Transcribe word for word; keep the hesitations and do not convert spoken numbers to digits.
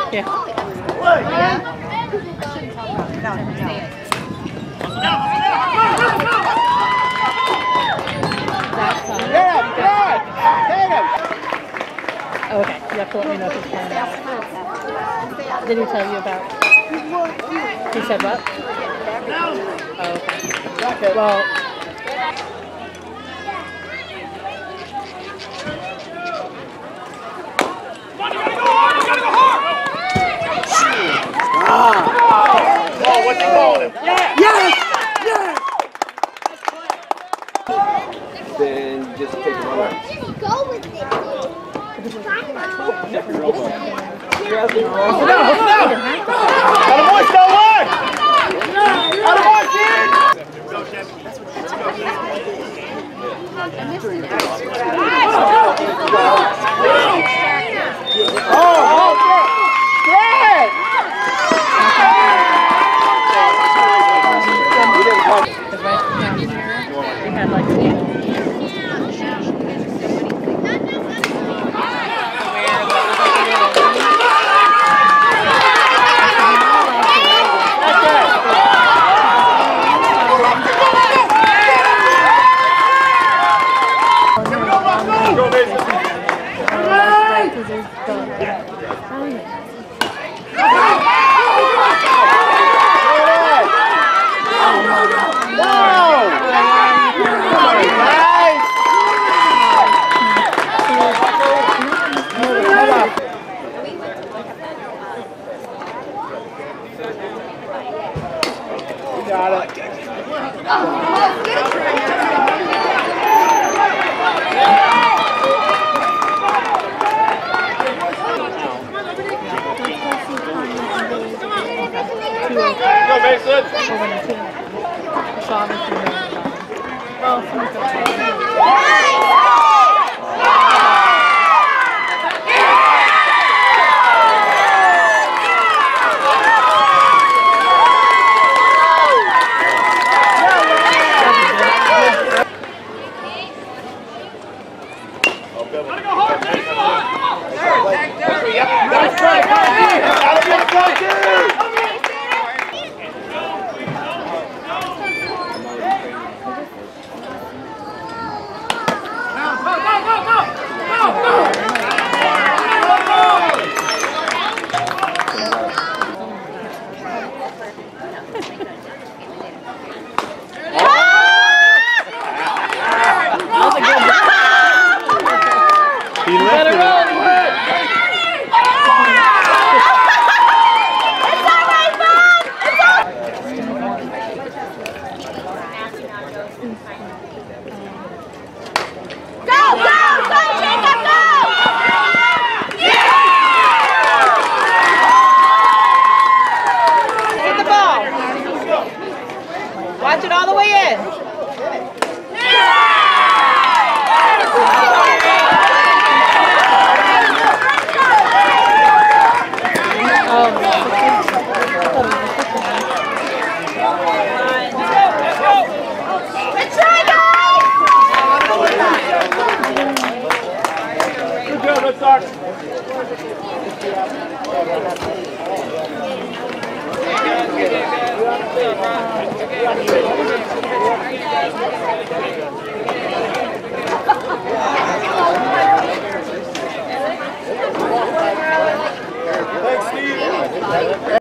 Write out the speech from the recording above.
Yeah. Okay, you have to let me know if he's playing out. Did he tell you about? He said what? Oh, okay. Well. Oh, what's he calling him? Yeah. Yes! Yes! Then just take it away. Go with it. Attaboy, still one! Attaboy, kid! Oh, oh, good! We had like got it. Go, Mason. He left it. Watch it all the way in. Let's try, guys! Good job, Red Sox. Thanks, Steve.